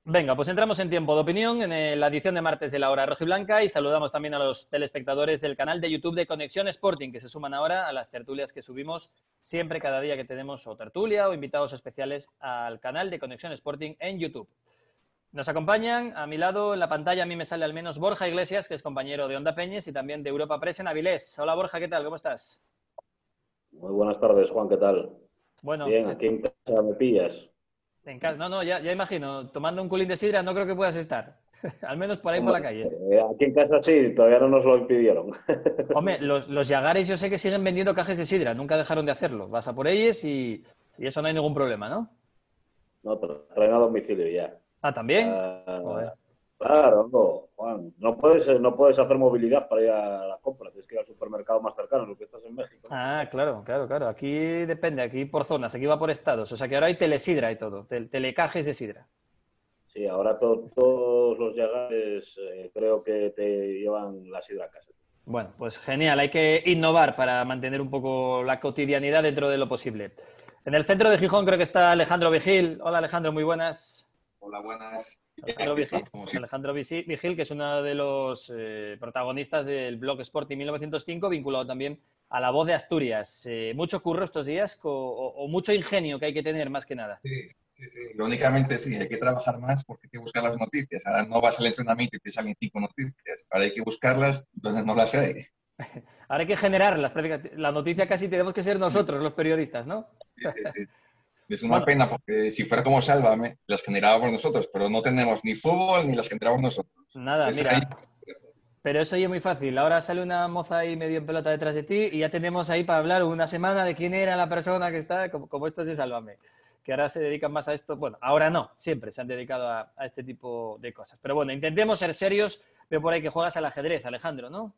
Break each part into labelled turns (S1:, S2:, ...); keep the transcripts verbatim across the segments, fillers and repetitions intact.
S1: Venga, pues entramos en tiempo de opinión en la edición de martes de la Hora Rojiblanca y saludamos también a los telespectadores del canal de YouTube de Conexión Sporting que se suman ahora a las tertulias que subimos siempre cada día que tenemos o tertulia o invitados especiales al canal de Conexión Sporting en YouTube. Nos acompañan a mi lado en la pantalla, a mí me sale al menos Borja Iglesias, que es compañero de Onda Peñes y también de Europa Press en Avilés. Hola Borja, ¿qué tal? ¿Cómo estás?
S2: Muy buenas tardes, Juan, ¿qué tal?
S1: Bueno,
S2: Bien, aquí en casa me pillas.
S1: en casa, no, no, ya, ya imagino, tomando un culín de sidra no creo que puedas estar, al menos por ahí por
S2: Hombre,
S1: la calle.
S2: eh, aquí en casa sí, todavía no nos lo impidieron.
S1: Hombre, los, los Yagares yo sé que siguen vendiendo cajas de sidra, nunca dejaron de hacerlo. Vas a por ellos y, y eso no hay ningún problema, ¿no?
S2: No, pero traen a domicilio ya.
S1: Ah, ¿también?
S2: Ya,
S1: Joder.
S2: claro, no, Juan, no puedes, no puedes hacer movilidad para ir a la compra, tienes que ir al supermercado más cercano, lo que estás en México, ¿no?
S1: Ah, claro, claro, claro. Aquí depende, aquí por zonas, aquí va por estados. O sea que ahora hay telesidra y todo, tel- telecajes de sidra.
S2: Sí, ahora to- todos los llegares eh, creo que te llevan la sidra a casa.
S1: Bueno, pues genial, hay que innovar para mantener un poco la cotidianidad dentro de lo posible. En el centro de Gijón creo que está Alejandro Vigil. Hola Alejandro, muy buenas.
S3: Hola, buenas. Bien,
S1: Alejandro
S3: aquí
S1: Vigil,
S3: estamos, como siempre.
S1: Alejandro Visi- Vigil, que es uno de los eh, protagonistas del blog Sporting mil novecientos cinco, vinculado también a La Voz de Asturias. Eh, mucho curro estos días co- o, o mucho ingenio que hay que tener, más que nada.
S3: Sí, sí, sí. Irónicamente, sí, hay que trabajar más porque hay que buscar las noticias. Ahora no vas al entrenamiento y te salen cinco noticias. Ahora hay que buscarlas donde no las hay.
S1: Ahora hay que generarlas. prácticamente. La noticia casi tenemos que ser nosotros, los periodistas, ¿no?
S3: Sí, sí, sí. Es una
S1: Bueno,
S3: pena porque si fuera como Sálvame, las generábamos nosotros, pero no tenemos ni fútbol ni las generamos nosotros.
S1: nada,
S3: Es ahí.
S1: mira, pero eso ya es muy fácil. Ahora sale una moza ahí medio en pelota detrás de ti y ya tenemos ahí para hablar una semana de quién era la persona que está, como, como estos de Sálvame, que ahora se dedican más a esto. Bueno, ahora no, siempre se han dedicado a, a este tipo de cosas. Pero bueno, intentemos ser serios. Veo por ahí que juegas al ajedrez, Alejandro, ¿no?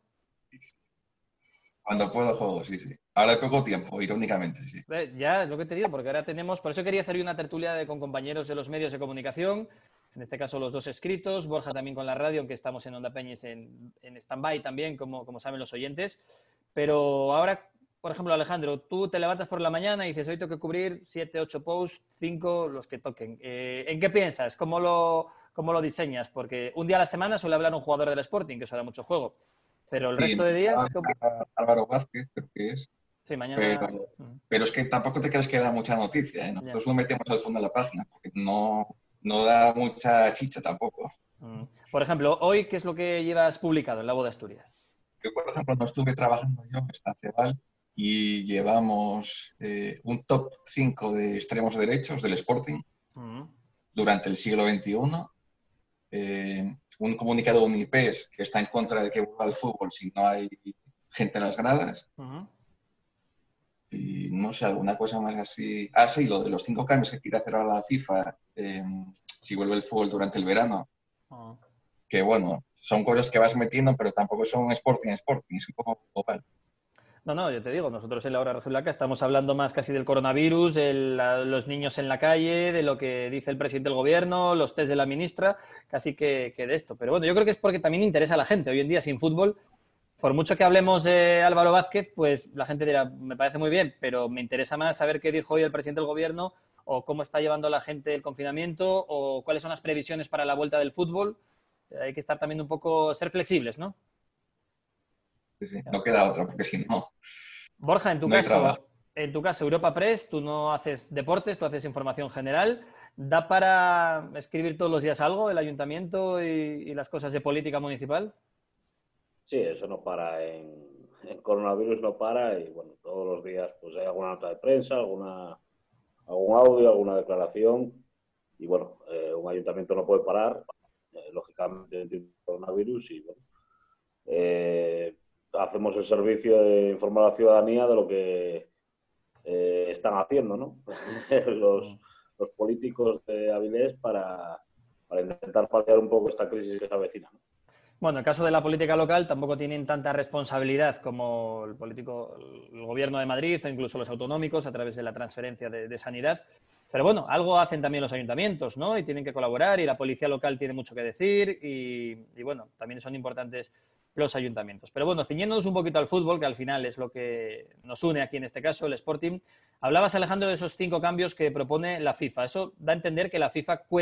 S3: Cuando puedo juego, sí, sí. Ahora hay poco tiempo, irónicamente, sí.
S1: Eh, Ya es lo que te digo, porque ahora tenemos. Por eso quería hacer una tertulia de- con compañeros de los medios de comunicación, en este caso los dos escritos, Borja también con la radio, aunque estamos en Onda Peñes en, en stand-by también, como, como saben los oyentes. Pero ahora, por ejemplo, Alejandro, tú te levantas por la mañana y dices, hoy tengo que cubrir siete, ocho posts, cinco, los que toquen. Eh, ¿En qué piensas? ¿Cómo lo, cómo lo diseñas? Porque un día a la semana suele hablar un jugador del Sporting, que eso da mucho juego. Pero el
S3: Sí,
S1: resto de días, ¿cómo?
S3: Álvaro Vázquez, creo que es.
S1: Sí,
S3: Pero,
S1: mañana. Mm,
S3: pero es que tampoco te crees que da mucha noticia, ¿eh?
S1: ya.
S3: Nosotros lo metemos al fondo de la página porque no, no da mucha chicha tampoco.
S1: Mm. Por ejemplo, hoy, ¿qué es lo que llevas publicado en La Voz de Asturias?
S3: Yo, por ejemplo, no estuve trabajando yo en Ceval y llevamos eh, un top cinco de extremos derechos del Sporting
S1: Mm.
S3: durante el siglo veintiuno. Eh, un comunicado de Unipes que está en contra de que vuelva al fútbol si no hay gente en las gradas.
S1: Mm.
S3: Y no sé, alguna cosa más así. Ah, sí, lo de los cinco cambios que quiere hacer ahora la FIFA eh, si vuelve el fútbol durante el verano.
S1: Mm.
S3: Que bueno, son cosas que vas metiendo, pero tampoco son Sporting, Sporting, es un poco global.
S1: No, no, yo te digo, nosotros en La Hora Rojiblanca estamos hablando más casi del coronavirus, el- la- los niños en la calle, de lo que dice el presidente del gobierno, los test de la ministra, casi que, que de esto. Pero bueno, yo creo que es porque también interesa a la gente. Hoy en día, sin fútbol, por mucho que hablemos de Álvaro Vázquez, pues la gente dirá, me parece muy bien, pero me interesa más saber qué dijo hoy el presidente del gobierno o cómo está llevando la gente el confinamiento o cuáles son las previsiones para la vuelta del fútbol. Eh, Hay que estar también un poco, ser flexibles, ¿no?
S3: Sí, sí, no queda otra, porque si no,
S1: Borja, en tu
S3: no hay trabajo.
S1: caso, en tu caso, Europa Press, tú no haces deportes, tú haces información general. ¿Da para escribir todos los días algo el ayuntamiento y, y las cosas de política municipal?
S2: Sí, eso no para en, en coronavirus, no para y bueno, todos los días pues hay alguna nota de prensa, alguna, algún audio, alguna declaración y bueno, eh, un ayuntamiento no puede parar, eh, lógicamente entiende el coronavirus y bueno, eh, hacemos el servicio de informar a la ciudadanía de lo que eh, están haciendo, ¿no? los, los políticos de Avilés para, para intentar paliar un poco esta crisis que se avecina, ¿no?
S1: Bueno, en el caso de la política local tampoco tienen tanta responsabilidad como el político, el gobierno de Madrid o incluso los autonómicos a través de la transferencia de, de sanidad. Pero bueno, algo hacen también los ayuntamientos, ¿no? Y tienen que colaborar y la policía local tiene mucho que decir y, y bueno, también son importantes los ayuntamientos. Pero bueno, ciñéndonos un poquito al fútbol, que al final es lo que nos une aquí en este caso, el Sporting, hablabas, Alejandro, de esos cinco cambios que propone la FIFA. Eso da a entender que la FIFA cuenta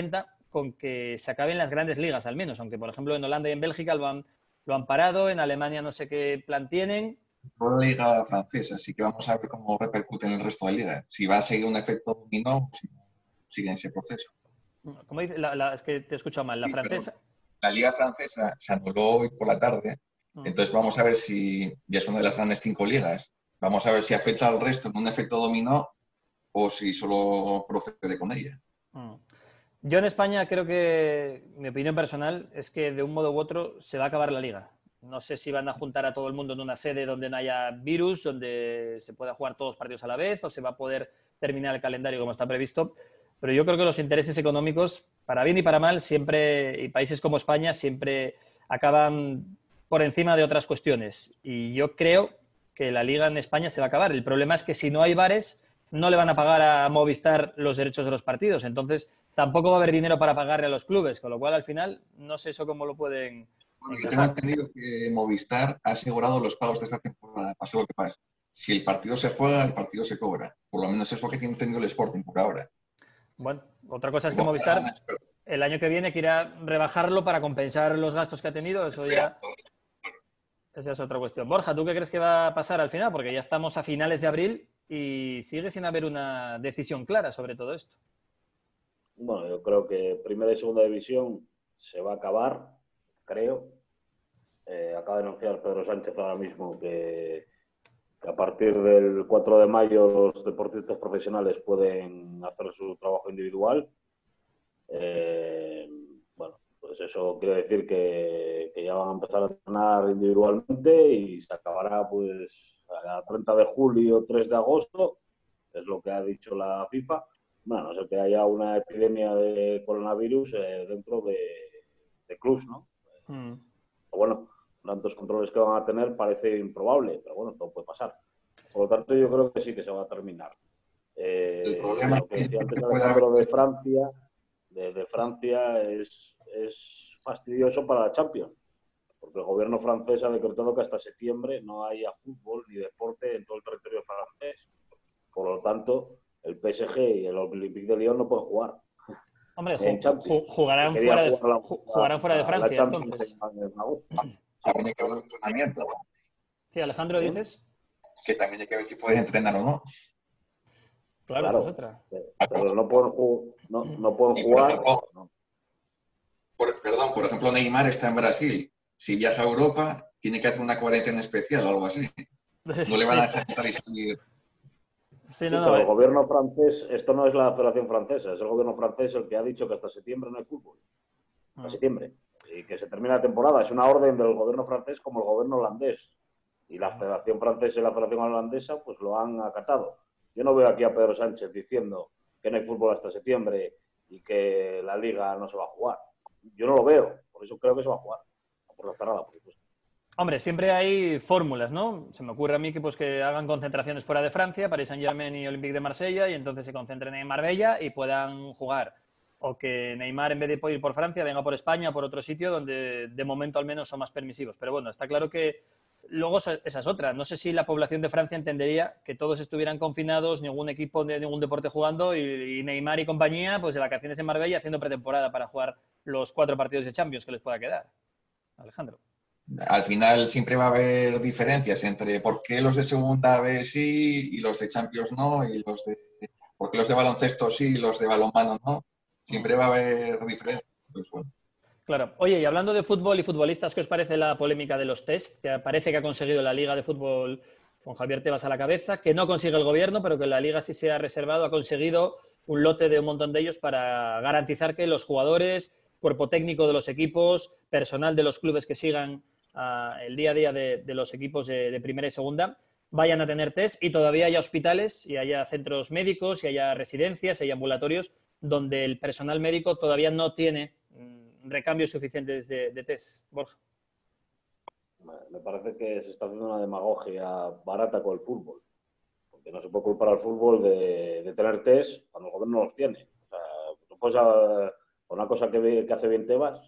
S1: con que se acaben las grandes ligas, al menos, aunque, por ejemplo, en Holanda y en Bélgica lo han, lo han parado, en Alemania no sé qué plan tienen.
S3: Por la liga francesa, así que vamos a ver cómo repercute en el resto de ligas. Si va a seguir un efecto dominó, si sigue en ese proceso.
S1: Como dice, la, la, es que te he escuchado mal, la
S3: Sí,
S1: francesa...
S3: La liga francesa se anuló hoy por la tarde, uh-huh. Entonces vamos a ver si, ya es una de las grandes cinco ligas, vamos a ver si afecta al resto en un efecto dominó o si solo procede con ella.
S1: Uh-huh. Yo en España creo que, mi opinión personal, es que de un modo u otro se va a acabar la liga. No sé si van a juntar a todo el mundo en una sede donde no haya virus, donde se pueda jugar todos los partidos a la vez, o se va a poder terminar el calendario como está previsto. Pero yo creo que los intereses económicos, para bien y para mal, siempre, y países como España, siempre acaban por encima de otras cuestiones. Y yo creo que la liga en España se va a acabar. El problema es que si no hay bares, no le van a pagar a Movistar los derechos de los partidos. Entonces, tampoco va a haber dinero para pagarle a los clubes, con lo cual, al final, no sé eso cómo lo pueden...
S3: Bueno, yo tengo entendido que Movistar ha asegurado los pagos de esta temporada, pase lo que pase. Si el partido se juega, el partido se cobra. Por lo menos es lo que tiene entendido el Sporting por ahora.
S1: Bueno, otra cosa es que Movistar el año que viene quiera rebajarlo para compensar los gastos que ha tenido. Eso ya... Esa es otra cuestión. Borja, ¿tú qué crees que va a pasar al final? Porque ya estamos a finales de abril y sigue sin haber una decisión clara sobre todo esto.
S2: Bueno, yo creo que primera y segunda división se va a acabar, creo. Eh, acaba de anunciar Pedro Sánchez ahora mismo que, que a partir del cuatro de mayo los deportistas profesionales pueden hacer su trabajo individual. Eh, bueno, pues eso quiere decir que, que ya van a empezar a entrenar individualmente y se acabará pues a treinta de julio, tres de agosto, es lo que ha dicho la FIFA. Bueno, no sé que haya una epidemia de coronavirus eh, dentro de, de clubs, ¿no? Mm. Bueno, tantos controles que van a tener parece improbable, pero bueno, todo puede pasar. Por lo tanto, yo creo que sí que se va a terminar. Eh,
S3: el problema
S2: lo que decía antes Alejandro de Francia, de, de Francia es, es fastidioso para la Champions, porque el gobierno francés ha decretado que hasta septiembre no haya fútbol ni deporte en todo el territorio francés. Por lo tanto, el P S G y el Olympique de Lyon no pueden jugar.
S1: Hombre, jugarán fuera de, la, jugarán fuera de Francia, entonces.
S3: También hay que ver los entrenamientos.
S1: Sí, Alejandro, ¿sí? ¿Dices?
S3: Que también hay que ver si puedes entrenar o no.
S1: Claro,
S2: claro,
S1: es otra.
S2: Pero no pueden, no, no pueden
S3: por
S2: jugar.
S3: Ejemplo,
S2: no.
S3: por, perdón, por ejemplo, Neymar está en Brasil. Si viaja a Europa, tiene que hacer una cuarentena especial o algo así. No le van a dejar salir.
S1: Sí,
S2: sí,
S1: no, no,
S2: pero
S1: eh.
S2: el gobierno francés, esto no es la Federación Francesa, es el gobierno francés el que ha dicho que hasta septiembre no hay fútbol. Hasta ah. septiembre. Y que se termina la temporada. Es una orden del gobierno francés como el gobierno holandés. Y la Federación Francesa y la Federación Holandesa pues lo han acatado. Yo no veo aquí a Pedro Sánchez diciendo que no hay fútbol hasta septiembre y que la Liga no se va a jugar. Yo no lo veo. Por eso creo que se va a jugar. A puerta cerrada, por supuesto.
S1: Hombre, siempre hay fórmulas, ¿no? Se me ocurre a mí que, pues, que hagan concentraciones fuera de Francia, Paris Saint-Germain y Olympique de Marsella, y entonces se concentren en Marbella y puedan jugar. O que Neymar, en vez de ir por Francia, venga por España o por otro sitio donde de momento al menos son más permisivos. Pero bueno, está claro que luego esa es otra. No sé si la población de Francia entendería que todos estuvieran confinados, ningún equipo de ningún deporte jugando y, y Neymar y compañía pues de vacaciones en Marbella haciendo pretemporada para jugar los cuatro partidos de Champions que les pueda quedar. Alejandro.
S3: Al final siempre va a haber diferencias entre por qué los de segunda B sí y los de Champions no, y los de por qué los de baloncesto sí y los de balonmano no. Siempre va a haber diferencias. Pues bueno.
S1: Claro. Oye, y hablando de fútbol y futbolistas, ¿qué os parece la polémica de los test? Que parece que ha conseguido la Liga de Fútbol con Javier Tebas a la cabeza, que no consigue el gobierno, pero que la Liga sí se ha reservado, ha conseguido un lote de un montón de ellos para garantizar que los jugadores, cuerpo técnico de los equipos, personal de los clubes que sigan uh, el día a día de, de los equipos de, de primera y segunda, vayan a tener test y todavía haya hospitales y haya centros médicos y haya residencias y haya ambulatorios donde el personal médico todavía no tiene mmm, recambios suficientes de, de test. Borja.
S2: Me parece que se está haciendo una demagogia barata con el fútbol, porque no se puede culpar al fútbol de, de tener test cuando el gobierno no los tiene. O sea, no puedes, uh, una cosa que, que hace bien Tebas,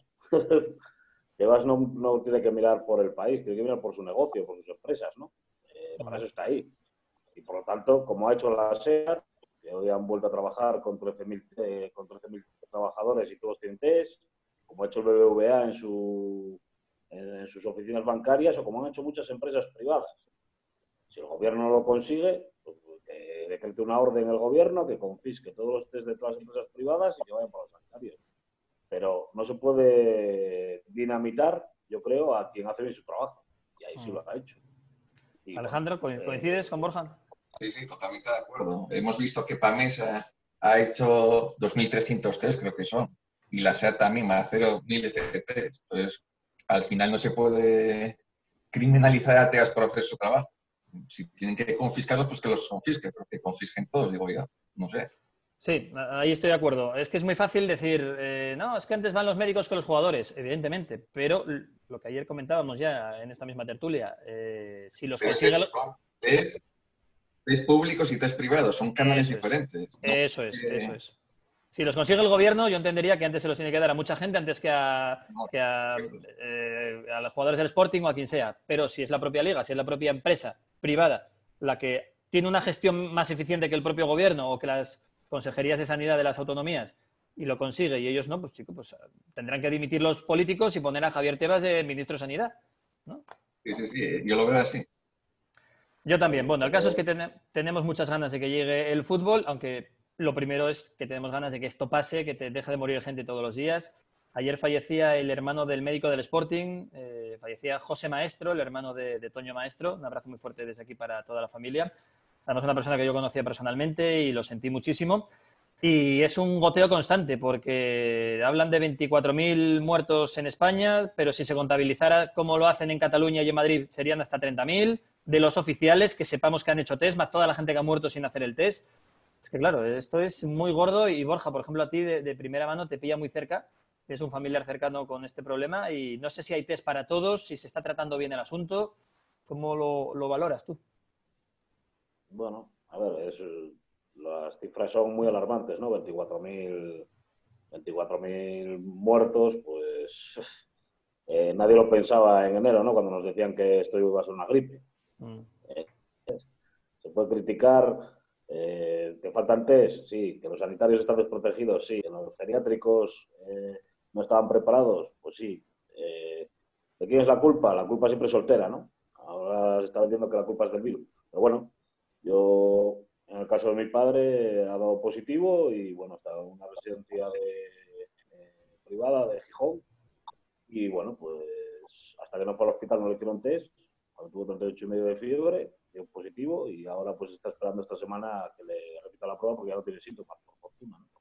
S2: Tebas no, no tiene que mirar por el país, tiene que mirar por su negocio, por sus empresas, ¿no? Eh, para eso está ahí. Y por lo tanto, como ha hecho la SEAT, que hoy han vuelto a trabajar con trece mil eh, con trece mil trabajadores y todos tienen test, como ha hecho el B B V A en, su, en, en sus oficinas bancarias o como han hecho muchas empresas privadas. Si el gobierno no lo consigue, pues que decrete una orden el gobierno que confisque todos los test de todas las empresas privadas y que vayan para los bancarios. Pero no se puede dinamitar, yo creo, a quien hace bien su trabajo. Y ahí sí lo ha hecho. Y,
S1: Alejandro,
S2: bueno,
S1: ¿coincides
S2: eh,
S1: con Borja?
S3: Sí, sí, totalmente de acuerdo. Hemos visto que Pamesa ha hecho dos mil trescientos test, creo que son, y la SEAT también va a hacer miles de test. Entonces, al final no se puede criminalizar a TEAS por hacer su trabajo. Si tienen que confiscarlos, pues que los confisquen, pero que confisquen todos, digo yo, no sé.
S1: Sí, ahí estoy de acuerdo. Es que es muy fácil decir, eh, no, es que antes van los médicos que los jugadores, evidentemente, pero lo que ayer comentábamos ya en esta misma tertulia, eh, si los
S3: Pero
S1: consigue...
S3: es eso, son test, test públicos y test privados, son canales
S1: Eso es,
S3: diferentes, ¿no?
S1: eso es,
S3: Eh,
S1: eso es. Si los consigue el gobierno, yo entendería que antes se los tiene que dar a mucha gente antes que a,
S3: no,
S1: que a, eh, a los jugadores del Sporting o a quien sea. Pero si es la propia liga, si es la propia empresa privada la que tiene una gestión más eficiente que el propio gobierno o que las consejerías de sanidad de las autonomías y lo consigue y ellos no, pues chico, pues tendrán que dimitir los políticos y poner a Javier Tebas de ministro de Sanidad, ¿no?
S3: Sí, sí, sí, yo lo veo así.
S1: Yo también. Bueno, el caso es que ten tenemos muchas ganas de que llegue el fútbol, aunque lo primero es que tenemos ganas de que esto pase, que te deje de morir gente todos los días. Ayer fallecía el hermano del médico del Sporting, eh, fallecía José Maestro, el hermano de, de Toño Maestro. Un abrazo muy fuerte desde aquí para toda la familia. Además, una persona que yo conocía personalmente y lo sentí muchísimo. Y es un goteo constante porque hablan de veinticuatro mil muertos en España, pero si se contabilizara como lo hacen en Cataluña y en Madrid serían hasta treinta mil de los oficiales que sepamos que han hecho test, más toda la gente que ha muerto sin hacer el test. Es que claro, esto es muy gordo y Borja, por ejemplo, a ti de, de primera mano te pilla muy cerca, tienes un familiar cercano con este problema y no sé si hay test para todos, si se está tratando bien el asunto. ¿Cómo lo, lo valoras tú?
S2: Bueno, a ver, es, las cifras son muy alarmantes, ¿no? veinticuatro mil muertos, pues eh, nadie lo pensaba en enero, ¿no? Cuando nos decían que esto iba a ser una gripe. Mm. Eh, se puede criticar eh, que faltan test, sí, que los sanitarios están desprotegidos, sí, que los geriátricos eh, no estaban preparados, pues sí. Eh, ¿de quién es la culpa? La culpa siempre es soltera, ¿no? Ahora se está diciendo que la culpa es del virus. Pero bueno, yo, en el caso de mi padre, ha dado positivo y, bueno, está en una residencia de, eh, privada de Gijón. Y, bueno, pues hasta que no fue al hospital no le hicieron test. Cuando tuvo treinta y ocho y medio de fiebre, dio positivo y ahora pues está esperando esta semana que le repita la prueba porque ya no tiene síntomas, por fortuna, ¿no?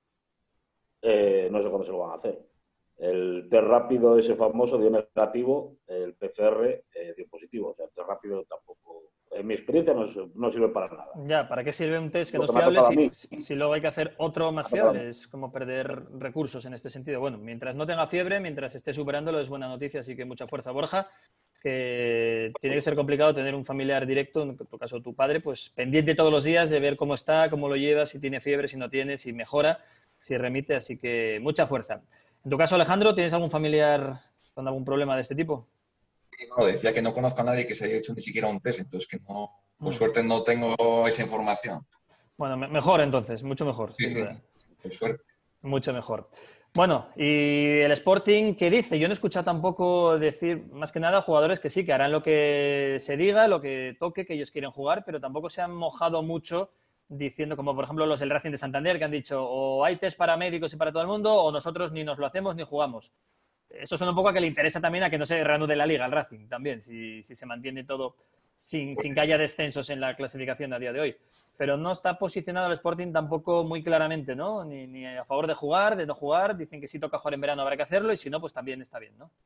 S2: Eh, no sé cuándo se lo van a hacer. El test rápido ese famoso dio negativo, el P C R eh, dio positivo. O sea, el test rápido tampoco, en mi experiencia, no, no sirve para nada.
S1: Ya, ¿para qué sirve un test que no es fiable si, si, si luego hay que hacer otro más fiable? Es como perder recursos en este sentido. Bueno, mientras no tenga fiebre, mientras esté superándolo, es buena noticia, así que mucha fuerza, Borja. Que tiene que ser complicado tener un familiar directo, en tu caso tu padre, pues pendiente todos los días de ver cómo está, cómo lo lleva, si tiene fiebre, si no tiene, si mejora, si remite, así que mucha fuerza. En tu caso, Alejandro, ¿tienes algún familiar con algún problema de este tipo?
S3: No, decía que no conozco a nadie que se haya hecho ni siquiera un test, entonces que no, por mm. suerte no tengo esa información.
S1: Bueno, mejor entonces, mucho mejor,
S3: sí,
S1: sin
S3: sí,
S1: duda.
S3: Por suerte.
S1: Mucho mejor. Bueno, y el Sporting, ¿qué dice? Yo no he escuchado tampoco decir, más que nada, jugadores que sí, que harán lo que se diga, lo que toque, que ellos quieren jugar, pero tampoco se han mojado mucho diciendo, como por ejemplo los del Racing de Santander, que han dicho o hay test para médicos y para todo el mundo, o nosotros ni nos lo hacemos ni jugamos. Eso suena un poco a que le interesa también a que no se reanude la liga al Racing también, si, si se mantiene todo sin, sin que haya descensos en la clasificación a día de hoy. Pero no está posicionado el Sporting tampoco muy claramente, ¿no? Ni, ni a favor de jugar, de no jugar. Dicen que si toca jugar en verano habrá que hacerlo y si no, pues también está bien, ¿no?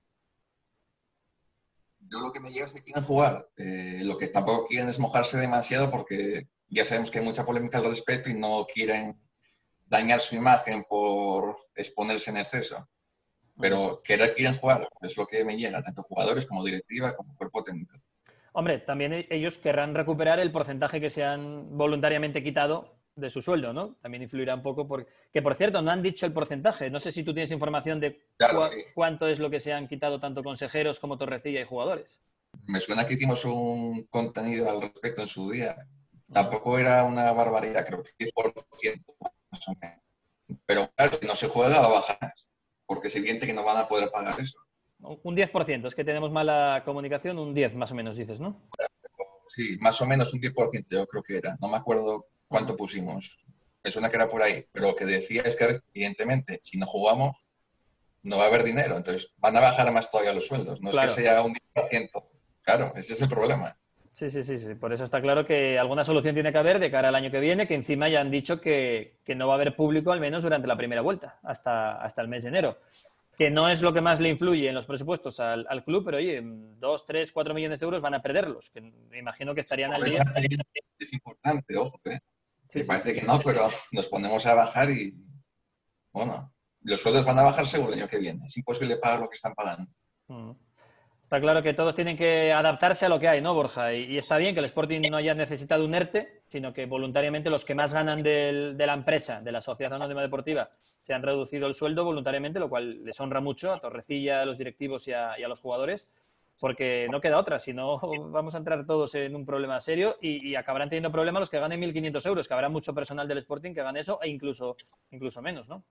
S3: Yo lo que me llega es que quieren jugar. Eh, lo que tampoco quieren es mojarse demasiado porque ya sabemos que hay mucha polémica al respecto y no quieren dañar su imagen por exponerse en exceso. Pero querer quieren jugar, es lo que me llega, tanto jugadores como directiva, como cuerpo técnico.
S1: Hombre, también ellos querrán recuperar el porcentaje que se han voluntariamente quitado de su sueldo, ¿no? También influirá un poco porque, que por cierto, no han dicho el porcentaje. No sé si tú tienes información de
S3: claro,
S1: cu
S3: sí.
S1: cuánto es lo que se han quitado tanto consejeros como Torrecilla y jugadores.
S3: Me suena que hicimos un contenido al respecto en su día. Tampoco era una barbaridad, creo que diez por ciento más o menos. Pero claro, si no se juega va a bajar más, porque es evidente que no van a poder pagar eso.
S1: Un diez por ciento, es que tenemos mala comunicación, un diez más o menos dices, ¿no?
S3: Sí, más o menos un diez por ciento yo creo que era. No me acuerdo cuánto pusimos. Me suena que era por ahí. Pero lo que decía es que, evidentemente, si no jugamos, no va a haber dinero. Entonces van a bajar más todavía los sueldos. No
S1: Claro.
S3: es que sea un diez por ciento. Claro, ese es el problema.
S1: Sí, sí, sí, sí. Por eso está claro que alguna solución tiene que haber de cara al año que viene, que encima ya han dicho que, que no va a haber público al menos durante la primera vuelta, hasta, hasta el mes de enero. Que no es lo que más le influye en los presupuestos al, al club, pero oye, dos, tres, cuatro millones de euros van a perderlos, que me imagino que estarían al día.
S3: Es importante, ojo, ¿eh?
S1: Sí,
S3: Me
S1: sí.
S3: parece que no, pero nos ponemos a bajar y, bueno, los sueldos van a bajar seguro el año que viene. Es imposible pagar lo que están pagando.
S1: Mm. Está claro que todos tienen que adaptarse a lo que hay, ¿no, Borja? Y, y está bien que el Sporting no haya necesitado un ERTE, sino que voluntariamente los que más ganan del, de la empresa, de la Sociedad Anónima Deportiva, se han reducido el sueldo voluntariamente, lo cual les honra mucho a Torrecilla, a los directivos y a, y a los jugadores, porque no queda otra, si no vamos a entrar todos en un problema serio y, y acabarán teniendo problemas los que ganen mil quinientos euros, que habrá mucho personal del Sporting que gane eso e incluso, incluso menos, ¿no?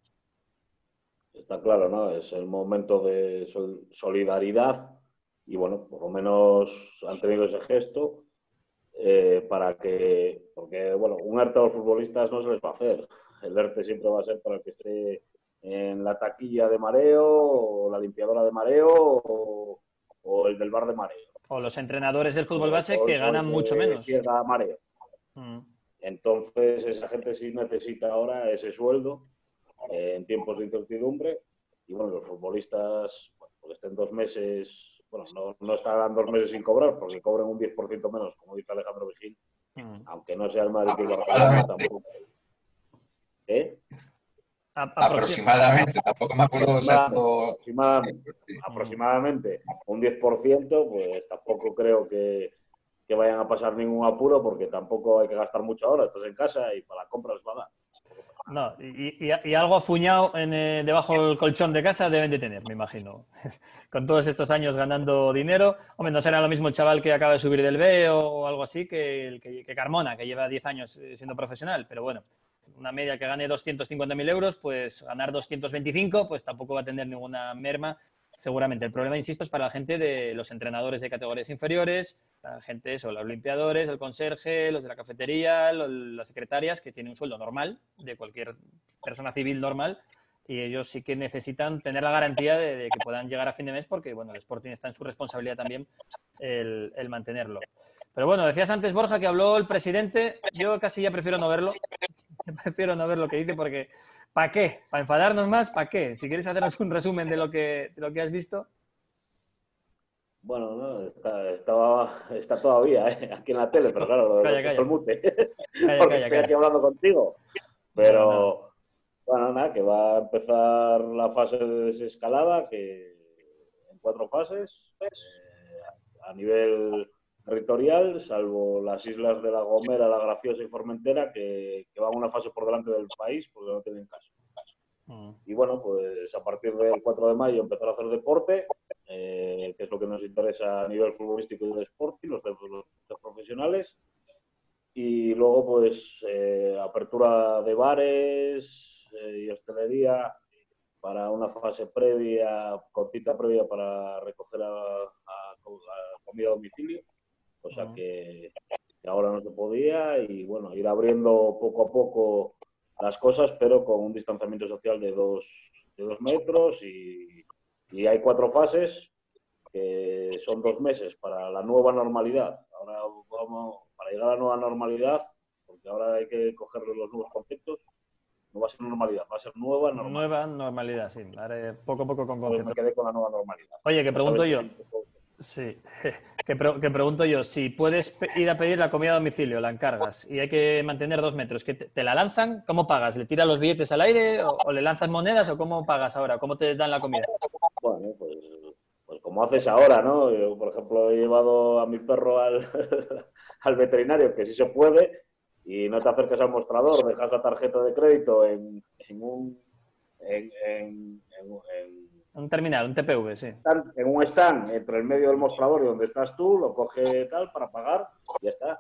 S2: Está claro, ¿no? Es el momento de sol- solidaridad y, bueno, por lo menos han tenido ese gesto eh, para que, porque, bueno, un ERTE a los futbolistas no se les va a hacer. El ERTE siempre va a ser para el que esté en la taquilla de mareo o la limpiadora de mareo o, o el del bar de mareo.
S1: O los entrenadores del fútbol
S2: O,
S1: base
S2: o-
S1: que
S2: o el
S1: ganan mucho
S2: que
S1: menos.
S2: ciega mareo.
S1: Mm.
S2: Entonces, esa gente sí necesita ahora ese sueldo eh, en tiempos de incertidumbre. Y bueno, los futbolistas, bueno, pues estén dos meses, bueno, no, no estarán dos meses sin cobrar, porque cobren un diez por ciento menos, como dice Alejandro Vigil,
S1: Mm.
S2: aunque no sea el Madrid y el Barcelona, tampoco. ¿Eh?
S3: Aproximadamente, tampoco me acuerdo exacto.
S2: Aproximadamente, aproximadamente un diez por ciento, pues tampoco creo que, que vayan a pasar ningún apuro, porque tampoco hay que gastar mucho ahora, estás en casa y para la compra les va a dar.
S1: No, y, y, y algo afuñado en, eh, debajo del colchón de casa deben de tener, me imagino. Con todos estos años ganando dinero. Hombre, no será lo mismo el chaval que acaba de subir del B o, o algo así que, el, que, que Carmona, que lleva diez años siendo profesional. Pero bueno, una media que gane doscientos cincuenta mil euros, pues ganar doscientos veinticinco, pues tampoco va a tener ninguna merma. Seguramente. El problema, insisto, es para la gente de los entrenadores de categorías inferiores, la gente, eso, los limpiadores, el conserje, los de la cafetería, los, las secretarias, que tienen un sueldo normal, de cualquier persona civil normal, y ellos sí que necesitan tener la garantía de, de que puedan llegar a fin de mes, porque, bueno, el Sporting está en su responsabilidad también el, el mantenerlo. Pero bueno, decías antes, Borja, que habló el presidente. Yo casi ya prefiero no verlo. Prefiero no ver lo que dice porque ¿para qué? ¿Para enfadarnos más? ¿Para qué? Si quieres hacernos un resumen de lo que, de lo que has visto.
S2: Bueno, no, está, estaba, está todavía ¿eh? aquí en la tele, pero claro, lo,
S1: calla,
S2: lo
S1: calla.
S2: el mute.
S1: Calla,
S2: porque
S1: calla,
S2: estoy
S1: calla.
S2: aquí hablando contigo. Pero,
S1: No, no.
S2: bueno, nada, que va a empezar la fase de desescalada, que en cuatro fases, eh, a nivel territorial, salvo las islas de La Gomera, La Graciosa y Formentera, que, que van una fase por delante del país porque no tienen caso. Mm. Y bueno, pues a partir del cuatro de mayo empezar a hacer deporte, eh, que es lo que nos interesa a nivel futbolístico y de Sporting, los, de, los de profesionales. Y luego, pues, eh, apertura de bares eh, y hostelería para una fase previa, cortita previa para recoger a, a, a comida a domicilio. O sea uh-huh. que, que ahora no se podía y, bueno, ir abriendo poco a poco las cosas, pero con un distanciamiento social de dos, de dos metros y, y hay cuatro fases que son dos meses para la nueva normalidad. Ahora vamos, para llegar a la nueva normalidad, porque ahora hay que coger los nuevos conceptos, no va a ser normalidad, va a ser nueva normalidad.
S1: Nueva normalidad, sí. Ahora poco a poco con conceptos.
S2: Me quedé con la nueva normalidad.
S1: Oye, que pregunto yo.
S2: Poco...
S1: Sí, que, pre que pregunto yo, si puedes ir a pedir la comida a domicilio, la encargas y hay que mantener dos metros, ¿que te, te la lanzan? ¿Cómo pagas? ¿Le tiras los billetes al aire o, o le lanzas monedas o cómo pagas ahora? ¿Cómo te dan la comida?
S2: Bueno, pues, pues como haces ahora, ¿no? Yo, por ejemplo, he llevado a mi perro al, al veterinario, que sí se puede, y no te acercas al mostrador, dejas la tarjeta de crédito en, en un... En, en, en, en
S1: un terminal, un T P V, sí.
S2: En un stand entre el medio del mostrador y donde estás tú, lo coge tal para pagar y ya está. Y,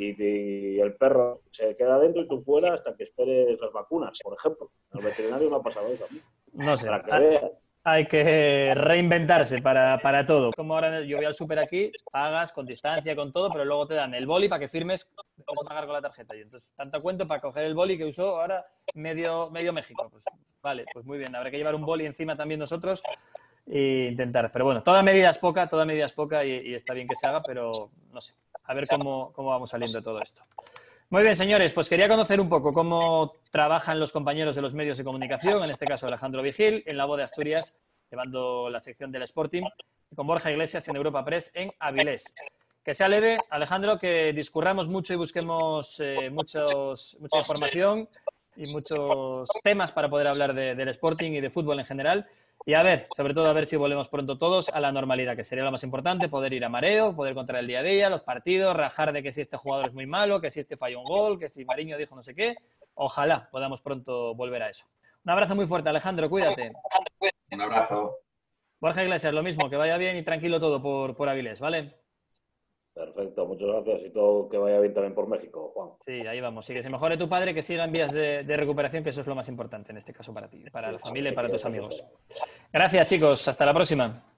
S2: y, y el perro se queda dentro y tú fuera hasta que esperes las vacunas, por ejemplo. Al veterinario no ha pasado eso a mí.
S1: No sé.
S2: Para que veas.
S1: Hay que reinventarse para, para todo. Como ahora yo voy al súper aquí, pagas con distancia, con todo, pero luego te dan el boli para que firmes, vas a pagar con la tarjeta. Y entonces, tanto cuento para coger el boli que usó ahora medio, medio México. Pues vale, pues muy bien. Habrá que llevar un boli encima también nosotros e intentar. Pero bueno, toda medida es poca, toda medida es poca y, y está bien que se haga, pero no sé. A ver cómo, cómo vamos saliendo de todo esto. Muy bien, señores, pues quería conocer un poco cómo trabajan los compañeros de los medios de comunicación, en este caso Alejandro Vigil, en La Voz de Asturias, llevando la sección del Sporting, y con Borja Iglesias en Europa Press en Avilés. Que sea leve, Alejandro, que discurramos mucho y busquemos eh, muchos, mucha información y muchos temas para poder hablar de, del Sporting y de fútbol en general. Y a ver, sobre todo a ver si volvemos pronto todos a la normalidad, que sería lo más importante, poder ir a mareo, poder contar el día a día, los partidos, rajar de que si este jugador es muy malo, que si este falló un gol, que si Mariño dijo no sé qué. Ojalá podamos pronto volver a eso. Un abrazo muy fuerte, Alejandro, cuídate.
S3: Un abrazo.
S1: Borja Iglesias, lo mismo, que vaya bien y tranquilo todo por, por Avilés, ¿vale?
S2: Perfecto, muchas gracias y todo que vaya bien también por México, Juan.
S1: Sí, ahí vamos. Y que se mejore tu padre, que siga en vías de, de recuperación, que eso es lo más importante en este caso para ti, para la familia y para tus amigos. Gracias, chicos. Hasta la próxima.